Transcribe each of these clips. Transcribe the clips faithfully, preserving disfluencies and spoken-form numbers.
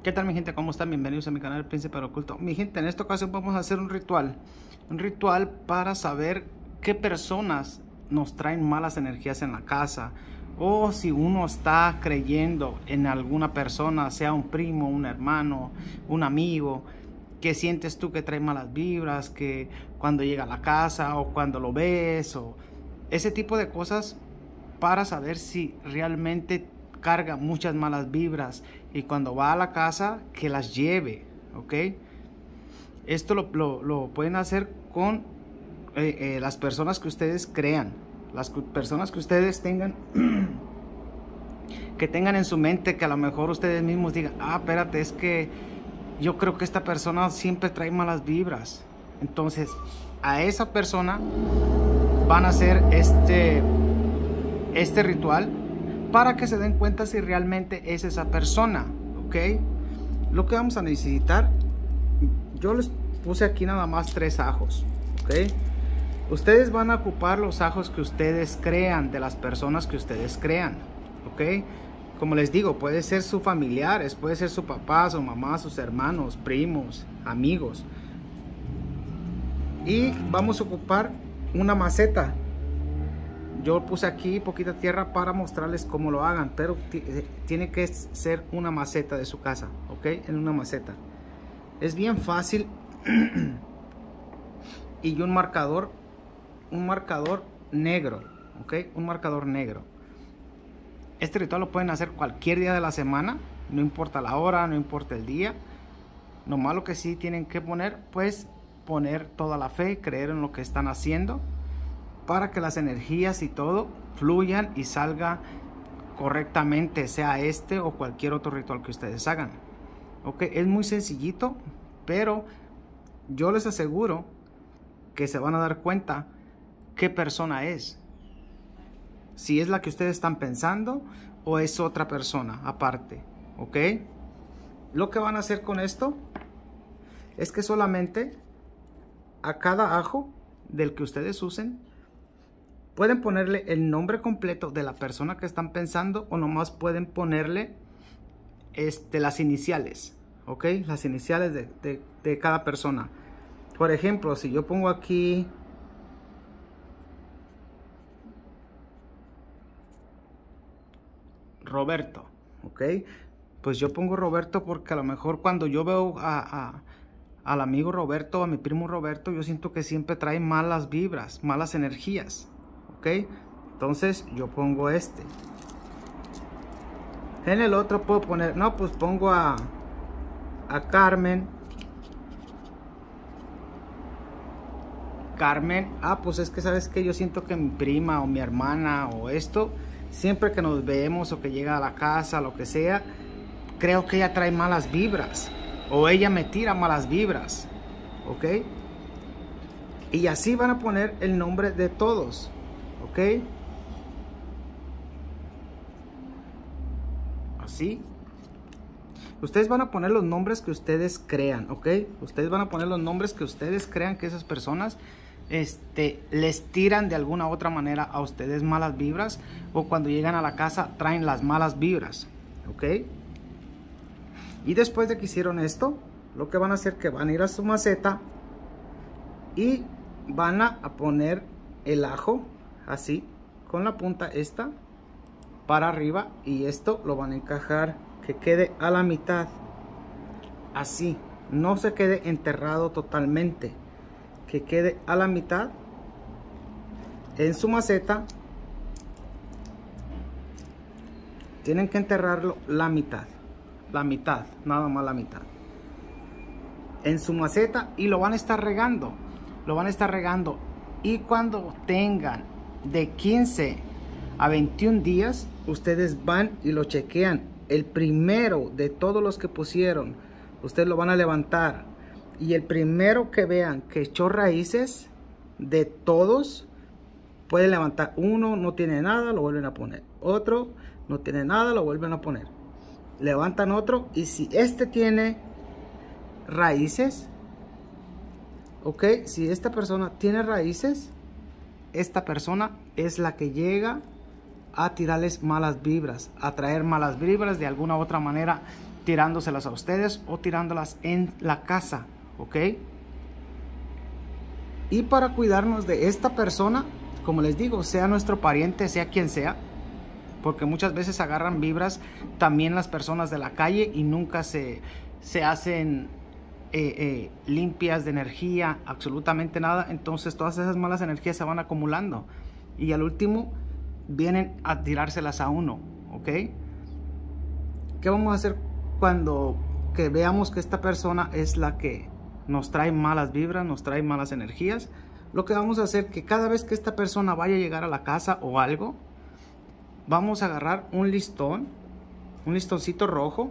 ¿Qué tal, mi gente? ¿Cómo están? Bienvenidos a mi canal El Príncipe Oculto. Mi gente, en esta ocasión vamos a hacer un ritual. Un ritual para saber qué personas nos traen malas energías en la casa. O si uno está creyendo en alguna persona, sea un primo, un hermano, un amigo, que sientes tú que trae malas vibras, que cuando llega a la casa o cuando lo ves, o ese tipo de cosas, para saber si realmente carga muchas malas vibras y cuando va a la casa que las lleve, ¿ok? Esto lo, lo, lo pueden hacer con eh, eh, las personas que ustedes crean, las personas que ustedes tengan que tengan en su mente, que a lo mejor ustedes mismos digan, ah, espérate, es que yo creo que esta persona siempre trae malas vibras. Entonces a esa persona van a hacer este este ritual para que se den cuenta si realmente es esa persona, ¿ok? Lo que vamos a necesitar, yo les puse aquí nada más tres ajos, ¿ok? Ustedes van a ocupar los ajos que ustedes crean, de las personas que ustedes crean, ¿ok? Como les digo, puede ser sus familiares, puede ser su papá, su mamá, sus hermanos, primos, amigos. Y vamos a ocupar una maceta. Yo puse aquí poquita tierra para mostrarles cómo lo hagan, pero tiene que ser una maceta de su casa, ¿ok? En una maceta. Es bien fácil. Y un marcador, un marcador negro, ¿ok? Un marcador negro. Este ritual lo pueden hacer cualquier día de la semana, no importa la hora, no importa el día. Lo malo que sí tienen que poner, pues poner toda la fe, creer en lo que están haciendo, para que las energías y todo fluyan y salga correctamente, sea este o cualquier otro ritual que ustedes hagan. Ok, es muy sencillito, pero yo les aseguro que se van a dar cuenta qué persona es. Si es la que ustedes están pensando o es otra persona aparte. Ok, lo que van a hacer con esto es que solamente a cada ajo del que ustedes usen pueden ponerle el nombre completo de la persona que están pensando, o nomás pueden ponerle este, las iniciales, ¿ok? Las iniciales de, de, de cada persona. Por ejemplo, si yo pongo aquí Roberto, ¿ok? Pues yo pongo Roberto porque a lo mejor cuando yo veo a, a, al amigo Roberto, a mi primo Roberto, yo siento que siempre trae malas vibras, malas energías. ¿Ok? Entonces yo pongo este. En el otro puedo poner, no, pues pongo a, a Carmen. Carmen, ah, pues es que sabes que yo siento que mi prima o mi hermana o esto, siempre que nos vemos o que llega a la casa, lo que sea, creo que ella trae malas vibras o ella me tira malas vibras. ¿Ok? Y así van a poner el nombre de todos. ¿Ok? Así. Ustedes van a poner los nombres que ustedes crean, ¿ok? Ustedes van a poner los nombres que ustedes crean que esas personas este, les tiran de alguna otra manera a ustedes malas vibras, o cuando llegan a la casa traen las malas vibras, ¿ok? Y después de que hicieron esto, lo que van a hacer es que van a ir a su maceta y van a poner el ajo así, con la punta esta para arriba, y esto lo van a encajar que quede a la mitad, así, no se quede enterrado totalmente, que quede a la mitad en su maceta. Tienen que enterrarlo la mitad, la mitad, nada más la mitad en su maceta, y lo van a estar regando, lo van a estar regando, y cuando tengan de quince a veintiún días, ustedes van y lo chequean. El primero de todos los que pusieron, ustedes lo van a levantar, y el primero que vean que echó raíces de todos, pueden levantar. Uno no tiene nada, lo vuelven a poner. Otro no tiene nada, lo vuelven a poner. Levantan otro, y si este tiene raíces, ok, si esta persona tiene raíces, esta persona es la que llega a tirarles malas vibras, a traer malas vibras de alguna otra manera tirándoselas a ustedes o tirándolas en la casa, ¿ok? Y para cuidarnos de esta persona, como les digo, sea nuestro pariente, sea quien sea, porque muchas veces agarran vibras también las personas de la calle y nunca se, se hacen eh, eh, limpias de energía, absolutamente nada. Entonces todas esas malas energías se van acumulando y al último vienen a tirárselas a uno, ¿ok? ¿Qué vamos a hacer cuando que veamos que esta persona es la que nos trae malas vibras, nos trae malas energías? Lo que vamos a hacer que cada vez que esta persona vaya a llegar a la casa o algo, vamos a agarrar un listón, un listoncito rojo,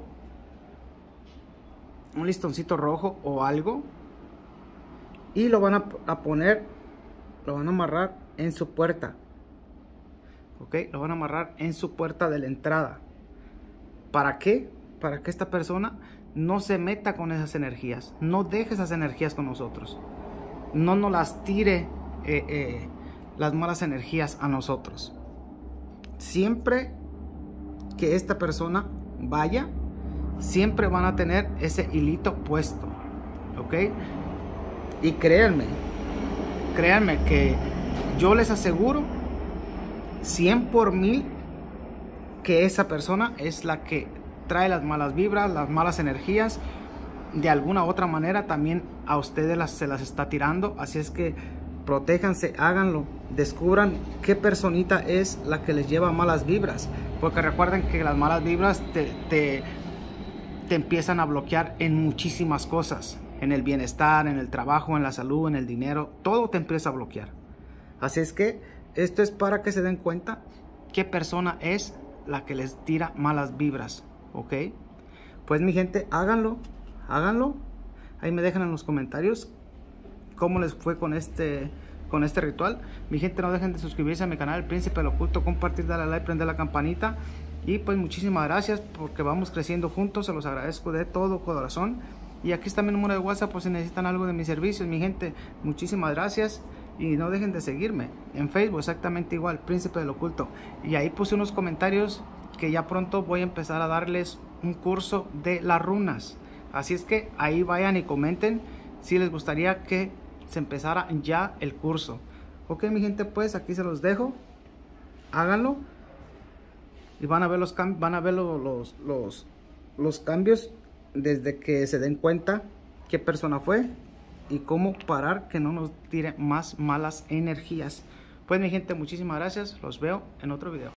un listoncito rojo o algo, y lo van a, a poner, lo van a amarrar en su puerta, ok, lo van a amarrar en su puerta de la entrada. ¿Para qué? Para que esta persona no se meta con esas energías, no deje esas energías con nosotros, no nos las tire eh, eh, las malas energías a nosotros. Siempre que esta persona vaya, siempre van a tener ese hilito puesto, ¿ok? Y créanme, créanme que yo les aseguro cien por mil que esa persona es la que trae las malas vibras, las malas energías. De alguna u otra manera también a ustedes las, se las está tirando. Así es que protéjanse, háganlo, descubran qué personita es la que les lleva malas vibras, porque recuerden que las malas vibras te, te, te empiezan a bloquear en muchísimas cosas, en el bienestar, en el trabajo, en la salud, en el dinero, todo te empieza a bloquear. Así es que esto es para que se den cuenta qué persona es la que les tira malas vibras, ¿ok? Pues mi gente, háganlo, háganlo, ahí me dejan en los comentarios cómo les fue con este con este ritual. Mi gente, no dejen de suscribirse a mi canal El Príncipe del Oculto, compartir, darle like, prender la campanita. Y pues muchísimas gracias porque vamos creciendo juntos, se los agradezco de todo corazón. Y aquí está mi número de WhatsApp por si necesitan algo de mis servicios, mi gente. Muchísimas gracias y no dejen de seguirme en Facebook, exactamente igual, Príncipe del Oculto. Y ahí puse unos comentarios que ya pronto voy a empezar a darles un curso de las runas. Así es que ahí vayan y comenten si les gustaría que se empezara ya el curso. Ok, mi gente, pues aquí se los dejo. Háganlo y van a ver los cambios, van a ver los, los, los, los cambios desde que se den cuenta qué persona fue y cómo parar que no nos tire más malas energías. Pues mi gente, muchísimas gracias. Los veo en otro video.